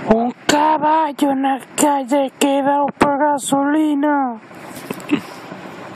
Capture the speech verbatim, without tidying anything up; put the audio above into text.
Un caballo en la calle queda por gasolina.